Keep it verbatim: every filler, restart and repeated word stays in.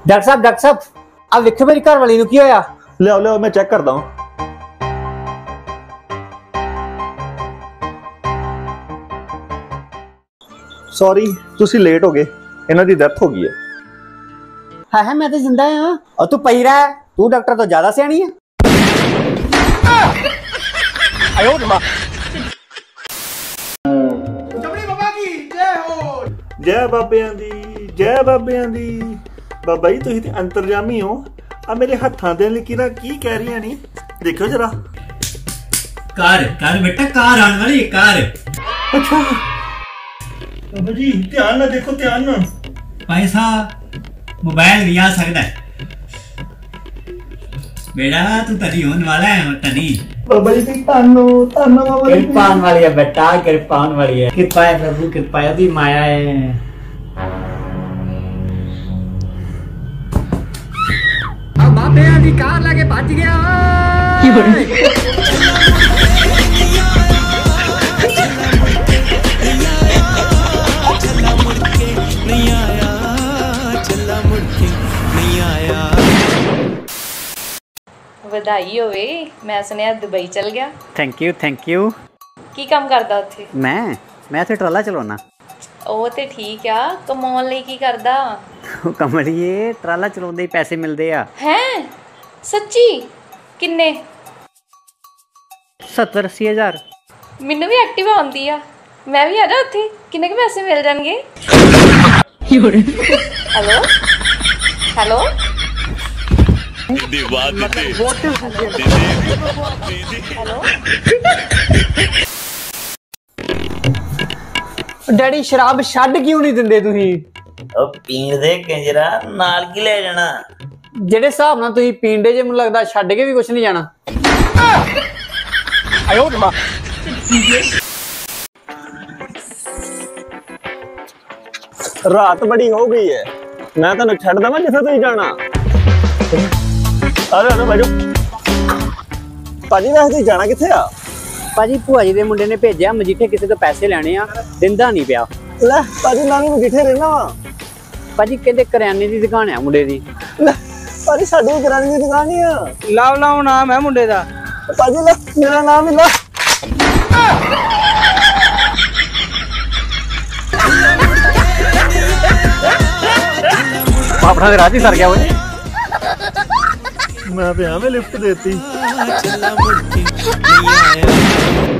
Doctor साहब doctor साहब आ वेखो मेरी घर वाली नूं की होया। लियाओ लियाओ मैं चेक करदा हूं। सॉरी तुसी लेट हो गए, इन्हां दी डेथ हो गई है। है है मैं तो जिंदा हां और तू पई रहा है, तू डॉक्टर तो ज्यादा सियाणी है। आयो मां चमड़ी बाबा की जय हो। जय बाबियां दी जय बाबियां दी। बाबा जी तुसीं ते अंतरजामी हो। आ मेरे हत्थां दे लकीरां की कह रही नी, देखो जरा। कार कार बेटा कार आने वाली है कार। अच्छा बाबा जी ध्यान ना देखो, ध्यान ना। पैसा मोबाइल भी आ सकता है बेटा, तू तनी होने वाला है तनी। बाबा जी की तानो तानो बाबा जी। कृपा आने वाली है बेटा, कृपा आने वाली है। कृपा है प्रभु, कृपा है दी माया है। अब बाबे दी कार लाके भज गया। ਵਧਾਈ ਹੋਵੇ, ਮੈਂ ਸੁਣਿਆ ਦੁਬਈ ਚਲ ਗਿਆ। Thank you thank you. ਕੀ ਕੰਮ ਕਰਦਾ ਉੱਥੇ? मैं मैं इत्थे ट्राला चलाउणा। ਉਹ ਤੇ ਠੀਕ ਆ, ਕਮਾਉਣ ਲਈ ਕੀ ਕਰਦਾ? कमलिए ट्राला चलाउंदे ही पैसे मिलदे आ। ਹੈ ਸੱਚੀ? ਕਿੰਨੇ? सत्तर अस्सी हजार। ਮੈਨੂੰ ਵੀ ਐਕਟਿਵਾ ਆਉਂਦੀ ਆ, ਮੈਂ ਵੀ ਆ ਜਾ ਉੱਥੇ। ਕਿੰਨੇ ਕੁ ਪੈਸੇ ਮਿਲ ਜਾਣਗੇ? ਹੈਲੋ ਹੈਲੋ डैडी शराब छड्ड क्यों नहीं दिंदे तुसीं? पीण दे कंजरा नाल की ले जाना। जेडे हिसाब नाल तुसीं पींदे जे मैनूं लगदा छड्ड के भी कुछ नहीं जाना। आयो मां रात बड़ी हो गई है, मैं तेन छड़ देवां जिथे तुसीं जाना। आ जाओ भाई भाजी, वैसे तुसीं जाना किथे आ? भाजी भूआ जी दे मुंडे ने भेजिया मजीठे किसी तो पैसे लेने आ, दिंदा नहीं पिया। ले भाजी मैं भी मजीठे रहना वा। भाजी कहते करियाने दी दुकान है मुंडे दी। ले भाजी साडी भी किराने दी दुकान ही है। लाओ लाओ नाम है मुंडे दा। भाजी ले मेरा नाम ही ला। अपना तो राजी सर गया वो। मैं पे हमें लिफ्ट देती।